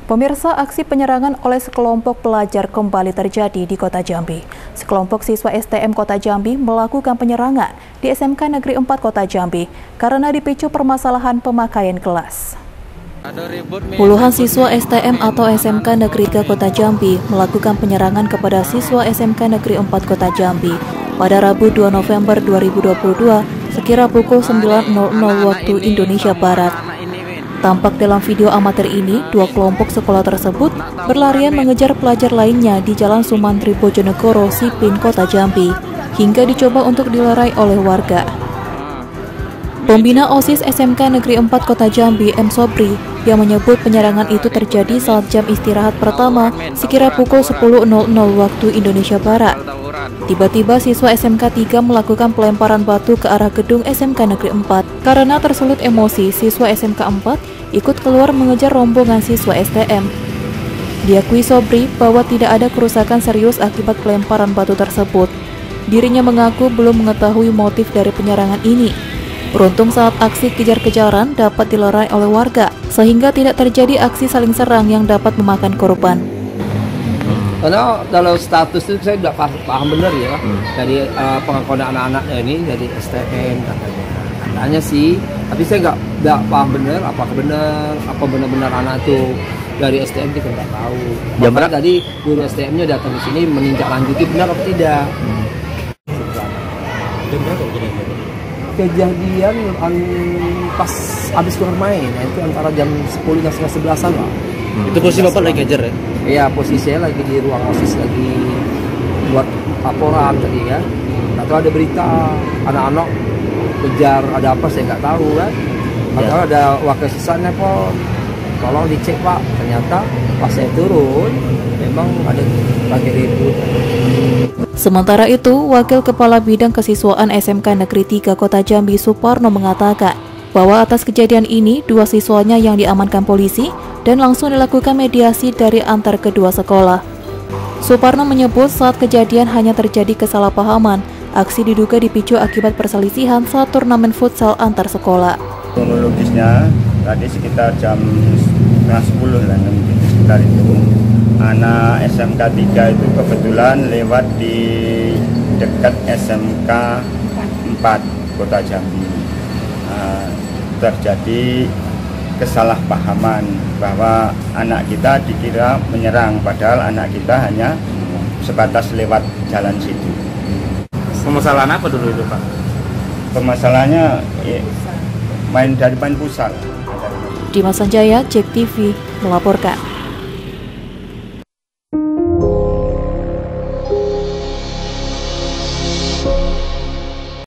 Pemirsa, aksi penyerangan oleh sekelompok pelajar kembali terjadi di Kota Jambi. Sekelompok siswa STM Kota Jambi melakukan penyerangan di SMK Negeri 4 Kota Jambi karena dipicu permasalahan pemakaian kelas. Puluhan siswa STM atau SMK Negeri 3 Kota Jambi melakukan penyerangan kepada siswa SMK Negeri 4 Kota Jambi pada Rabu 2 November 2022 sekira pukul 9.00 waktu Indonesia Barat. Tampak dalam video amatir ini, dua kelompok sekolah tersebut berlarian mengejar pelajar lainnya di Jalan Sumantri Bojonegoro, Sipin, Kota Jambi, hingga dicoba untuk dilerai oleh warga. Pembina OSIS SMK Negeri 4 Kota Jambi, M. Sobri, yang menyebut penyerangan itu terjadi saat jam istirahat pertama sekira pukul 10.00 waktu Indonesia Barat. Tiba-tiba siswa SMK 3 melakukan pelemparan batu ke arah gedung SMK Negeri 4. Karena tersulut emosi, siswa SMK 4 ikut keluar mengejar rombongan siswa STM. Diakui Sobri bahwa tidak ada kerusakan serius akibat pelemparan batu tersebut. Dirinya mengaku belum mengetahui motif dari penyerangan ini. Beruntung saat aksi kejar-kejaran dapat dilerai oleh warga, sehingga tidak terjadi aksi saling serang yang dapat memakan korban. Karena kalau status itu saya tidak paham benar ya, dari pengakuan anak-anaknya ini dari STM katanya sih, tapi saya nggak paham benar apa benar-benar anak itu dari STM, kita nggak tahu. Bahkan tadi guru STM-nya datang ke sini menindaklanjuti benar atau tidak. Kejadian pas habis keluar main, itu antara jam 10 dan setengah 11-an lah. Itu posisi Bapak lagi kejar ya? Iya, posisinya lagi di ruang OSIS, lagi buat laporan tadi ya. Atau ada berita anak-anak kejar, ada apa saya nggak tahu kan. Atau ada wakil siswa nelpon, tolong dicek Pak. Ternyata pas saya turun memang ada lagi ribut. Sementara itu, Wakil Kepala Bidang Kesiswaan SMK Negeri 3 Kota Jambi, Suparno, mengatakan bahwa atas kejadian ini, dua siswanya yang diamankan polisi dan langsung dilakukan mediasi dari antar kedua sekolah. Suparno menyebut saat kejadian hanya terjadi kesalahpahaman. Aksi diduga dipicu akibat perselisihan saat turnamen futsal antar sekolah. Kronologisnya tadi sekitar jam 9:30 lah, sekitar itu. Anak SMK 3 itu kebetulan lewat di dekat SMK 4 Kota Jambi. Terjadi kesalahpahaman bahwa anak kita dikira menyerang, padahal anak kita hanya sebatas lewat jalan situ. Permasalahan apa dulu itu Pak? Permasalahannya ya, main futsal. Dimas Sanjaya, JEK TV melaporkan.